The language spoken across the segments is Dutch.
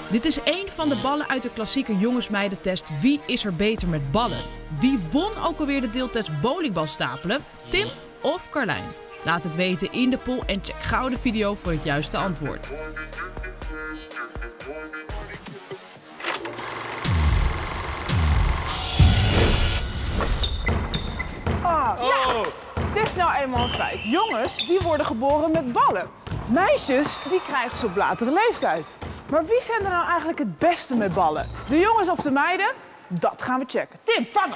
Dit is één van de ballen uit de klassieke jongens-meiden-test Wie is er beter met ballen? Wie won ook alweer de deeltest bowlingbal stapelen? Tim of Carlijn? Laat het weten in de poll en check gauw de video voor het juiste antwoord. Ja, het is nou eenmaal een feit. Jongens, die worden geboren met ballen. Meisjes, die krijgen ze op latere leeftijd. Maar wie zijn er nou eigenlijk het beste met ballen? De jongens of de meiden? Dat gaan we checken. Tim, vangen!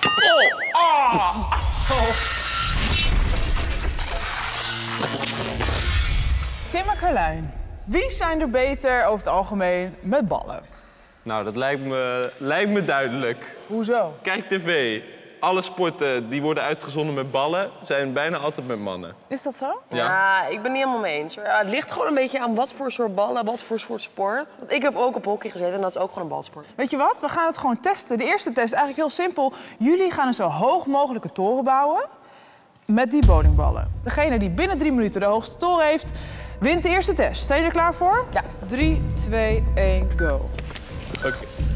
Tim en Carlijn, wie zijn er beter over het algemeen met ballen? Nou, dat lijkt me duidelijk. Hoezo? Kijk tv. Alle sporten die worden uitgezonden met ballen zijn bijna altijd met mannen. Is dat zo? Ja, ik ben het niet helemaal mee eens. Ja, het ligt gewoon een beetje aan wat voor soort ballen, wat voor soort sport. Want ik heb ook op hockey gezeten en dat is ook gewoon een balsport. Weet je wat? We gaan het gewoon testen. De eerste test is eigenlijk heel simpel. Jullie gaan een zo hoog mogelijke toren bouwen met die bowlingballen. Degene die binnen 3 minuten de hoogste toren heeft, wint de eerste test. Zijn jullie er klaar voor? Ja. 3, 2, 1, go. Oké.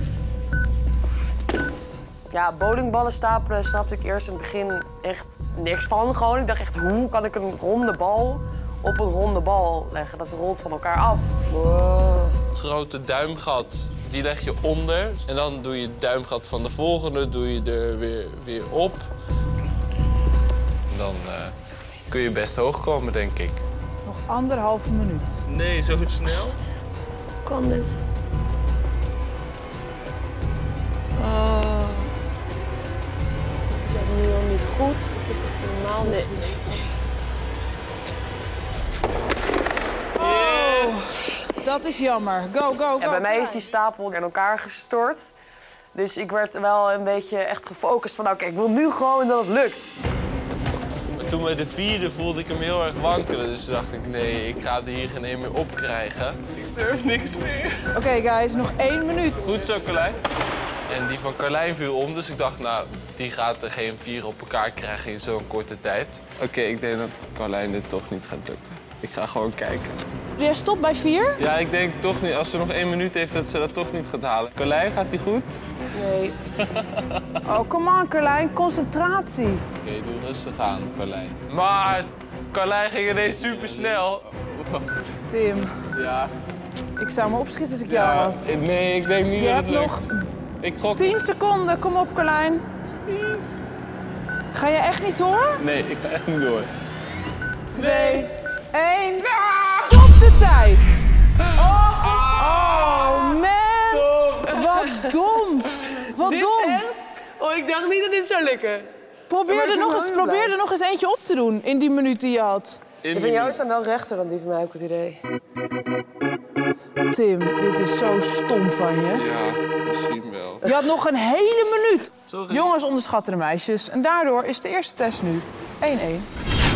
Ja, bowlingballen stapelen snapte ik eerst in het begin echt niks van. Gewoon. Ik dacht echt, hoe kan ik een ronde bal op een ronde bal leggen? Dat rolt van elkaar af. Wow. Het grote duimgat, die leg je onder. En dan doe je het duimgat van de volgende, doe je er weer op. Dan kun je best hoog komen, denk ik. Nog 1,5 minuut. Nee, zo snel? Kan dit? Is het nu al niet goed? Is het echt normaal? Nee. Dat is jammer. Go, go, go. Ja, bij mij is die stapel in elkaar gestort. Dus ik werd wel een beetje echt gefocust van, oké, ik wil nu gewoon dat het lukt. Toen bij de vierde voelde ik hem heel erg wankelen. Dus toen dacht ik, nee, ik ga er hier geen een meer op krijgen. Ik durf niks meer. Oké, guys, nog 1 minuut. Goed zo, Carlijn. En die van Carlijn viel om, dus ik dacht, nou, die gaat er geen 4 op elkaar krijgen in zo'n korte tijd. Oké, ik denk dat Carlijn dit toch niet gaat lukken. Ik ga gewoon kijken. Jij stopt bij 4? Ja, ik denk toch niet, als ze nog 1 minuut heeft, dat ze dat toch niet gaat halen. Carlijn, gaat die goed? Nee. Oh, come on, Carlijn. Concentratie. Oké, doe rustig aan, Carlijn. Maar Carlijn ging ineens super snel. Tim, Ja. ik zou me opschieten als ik jou was. Nee, ik denk niet Je dat hebt het nog lukt. Ik gok. 10 seconden. Kom op, Carlijn. Ga je echt niet door? Nee, ik ga echt niet door. 2, 1. Stop de tijd. Oh, man. Wat dom. Wat dom. Oh, ik dacht niet dat dit zou lukken. Probeer er nog eens eentje op te doen in die minuut die je had. Die van jou staan wel rechter dan die van mij, heb ik het idee. Tim, dit is zo stom van je. Ja, misschien wel. Je had nog een hele minuut. Sorry. Jongens onderschatten de meisjes. En daardoor is de eerste test nu 1-1.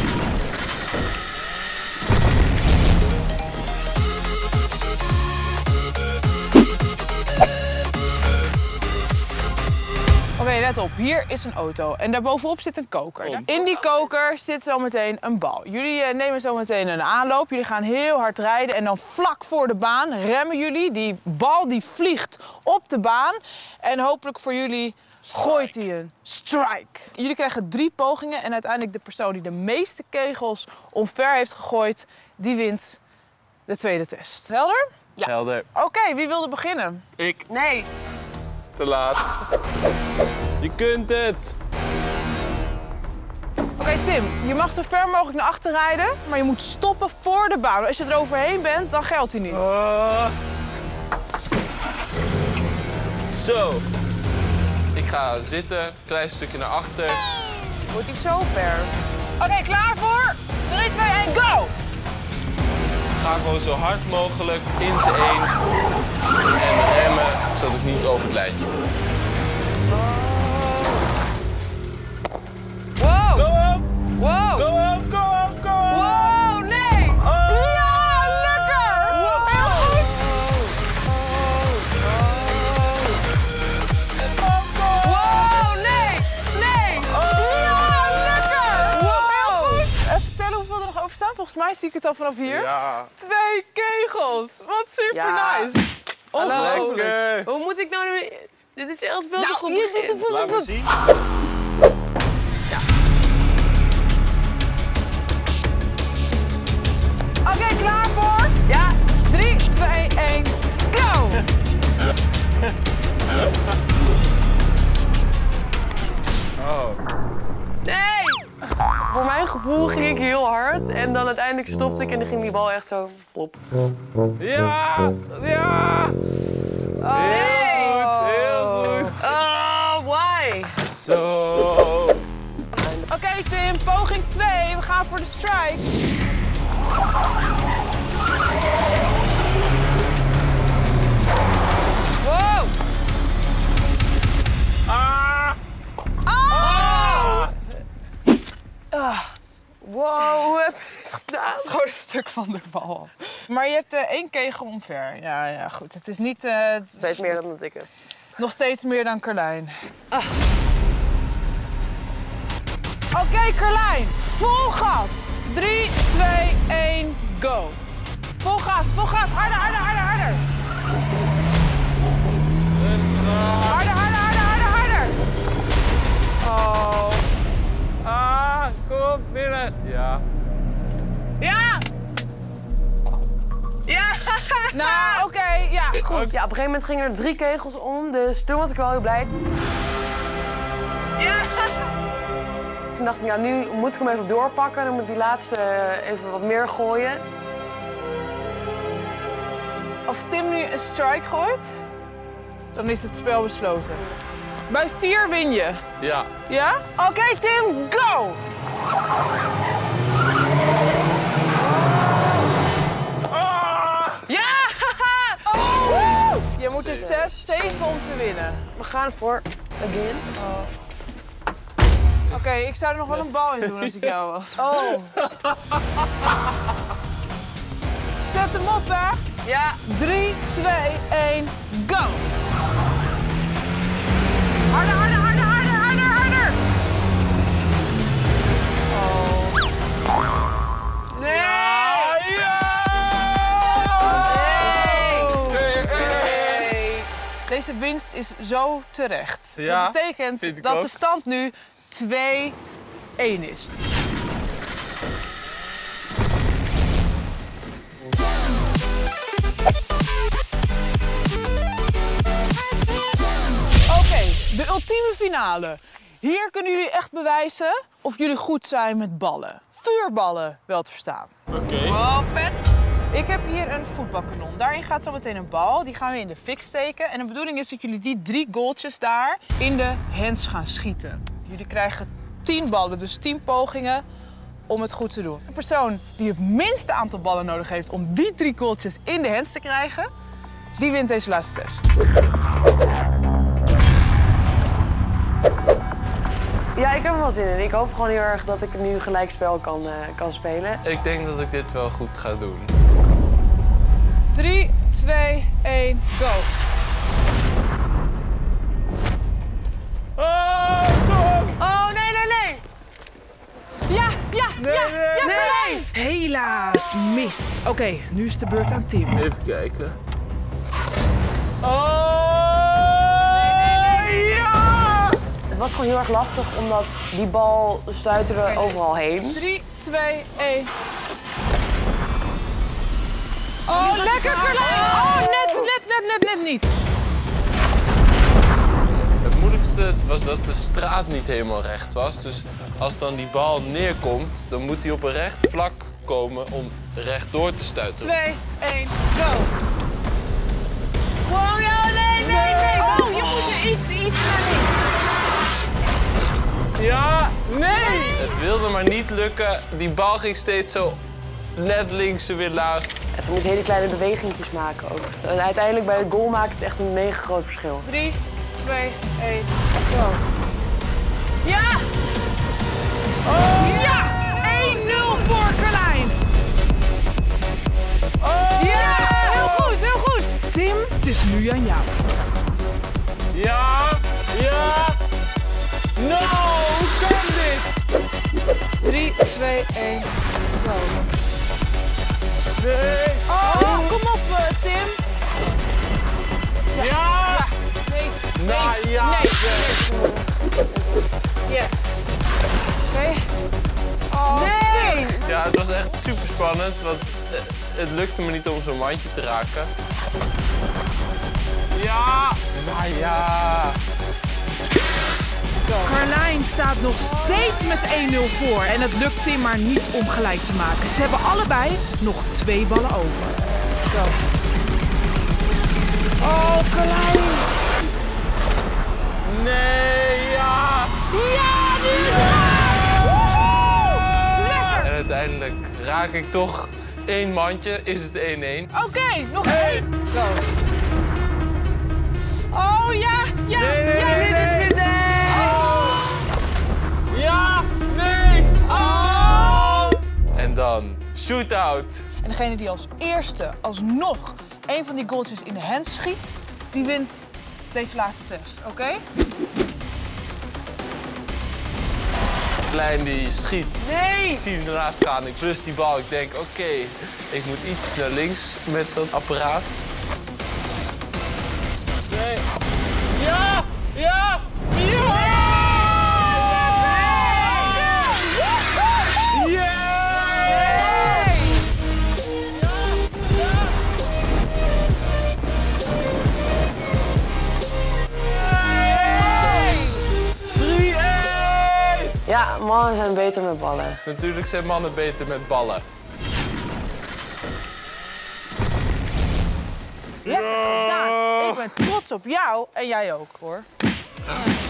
Oké, let op. Hier is een auto en daarbovenop zit een koker. In die koker zit zometeen een bal. Jullie nemen zometeen een aanloop. Jullie gaan heel hard rijden en dan vlak voor de baan remmen jullie. Die bal die vliegt op de baan en hopelijk voor jullie gooit hij een strike. Jullie krijgen 3 pogingen en uiteindelijk de persoon die de meeste kegels omver heeft gegooid, die wint de tweede test. Helder? Ja. Helder. Oké, wie wilde beginnen? Ik. Nee. Te laat. Je kunt het. Oké, Tim, je mag zo ver mogelijk naar achter rijden, maar je moet stoppen voor de baan. Als je er overheen bent, dan geldt hij niet. Zo. Ik ga zitten, klein stukje naar achter. Wordt hij zo ver. Oké, klaar voor? 3, 2, 1, go! Ga gewoon zo hard mogelijk in z'n 1 en remmen, zodat ik niet over het lijntje kom. Wow. Kom op! Wow. Kom op, kom op, kom op! Wow, nee. Ja, lekker! Heel goed! Wow, nee. Nee. Ja, lekker! Heel goed! Even vertellen hoeveel er nog over staan. Volgens mij zie ik het al vanaf hier. Ja. 2 kegels! Wat super Ja. nice! Ongelooflijk. Hoe moet ik nou... Dit is echt veel te goed. Laat me zien. Oké, klaar voor? Ja. 3, 2, 1, go! Nee! Voor mijn gevoel ging ik heel hard en dan uiteindelijk stopte ik en dan ging die bal echt zo plop. Ja! Ja! Heel goed, heel goed. Oh, why? Zo. Oké, Tim, poging 2. We gaan voor de strike. Wow! Ah! Wow, hoe heb je dit gedaan? Het is gewoon een stuk van de bal. Maar je hebt 1 kegel omver. Ja, goed. Het is niet... Zij is meer dan dat ik heb. nog steeds meer dan Carlijn. Oké, Carlijn. Vol gas. 3, 2, 1, go. Vol gas, vol gas. Harder, harder, harder, harder. Harder, harder, harder, harder, harder. Oh. Ah, kom op, binnen. Ja. Ja! Ja! Nou, oké, ja, goed. Ja, op een gegeven moment gingen er 3 kegels om, dus toen was ik wel heel blij. Ja! Toen dacht ik, nou, nu moet ik hem even doorpakken. Dan moet ik die laatste even wat meer gooien. Als Tim nu een strike gooit, dan is het spel besloten. Bij 4 win je. Ja. Ja? Oké, Tim, go! Ja! Oh! Je moet er 6, 7 om te winnen. We gaan voor again. Oké, ik zou er nog wel een bal in doen als ik jou was. Oh. Zet hem op, hè? Ja. 3, 2, 1, go! Harder, harder, harder, harder, harder, harder! Oh. Nee! Nee. Deze winst is zo terecht. Ja, Dat betekent vind ik dat ook. de stand nu 2-1 is. Oké, de ultieme finale. Hier kunnen jullie echt bewijzen of jullie goed zijn met ballen. Vuurballen, wel te verstaan. Oké. Oh, vet. Ik heb hier een voetbalkanon. Daarin gaat zo meteen een bal. Die gaan we in de fik steken. En de bedoeling is dat jullie die 3 goaltjes daar in de hands gaan schieten. Jullie krijgen 10 ballen, dus 10 pogingen om het goed te doen. De persoon die het minste aantal ballen nodig heeft om die 3 goaltjes in de hands te krijgen, die wint deze laatste test. Ja, ik heb er wel zin in. Ik hoop gewoon heel erg dat ik nu gelijkspel kan spelen. Ik denk dat ik dit wel goed ga doen. 3, 2, 1, go. Oh, kom! Oh, nee, nee, nee! Ja, Nee! Carlijn! Helaas, mis. Oké, nu is de beurt aan Tim. Even kijken. Oh! Ja! Het was gewoon heel erg lastig, omdat die bal stuiterde overal heen. 3, 2, 1. Oh, lekker Carlijn! Oh, net niet. Het moeilijkste was dat de straat niet helemaal recht was. Dus als dan die bal neerkomt, dan moet die op een recht vlak komen om rechtdoor te stuiten. 2, 1, go. Wow, ja, nee! Oh, je moet er iets naar links. Ja, nee! Het wilde maar niet lukken. Die bal ging steeds zo net links en weer naast. Je moet hele kleine bewegingjes maken ook. En uiteindelijk bij het goal maakt het echt een mega groot verschil. 3, 2, 1, go. Ja! Oh. Ja! 1-0 voor Carlijn. Oh! Ja! Heel goed, heel goed. Tim, het is nu aan jou. Ja, ja. No, hoe kan dit? 3, 2, 1, go. Nee. Oh, kom op, Tim. was echt super spannend, want het lukte me niet om zo'n mandje te raken. Ja! Maar ja! Carlijn staat nog steeds met 1-0 voor en het lukt Tim maar niet om gelijk te maken. Ze hebben allebei nog 2 ballen over. Go. Oh, Carlijn! Nee, ja! Ja, nu! Lekker! En uiteindelijk raak ik toch 1 mandje, is het 1-1. Oké, nog 1. Go. Oh ja, ja, Nee. Oh. Ja, nee! Oh! En dan shootout. En degene die als eerste alsnog een van die goaltjes in de hand schiet, die wint deze laatste test, oké? Klein die schiet. Nee! Ik zie hem ernaast gaan, ik plus die bal. Ik denk, oké, ik moet iets naar links met dat apparaat. Nee. Ja! Ja! Ja! Ja, mannen zijn beter met ballen. Natuurlijk zijn mannen beter met ballen. Lekker gedaan. Ik ben trots op jou en jij ook, hoor.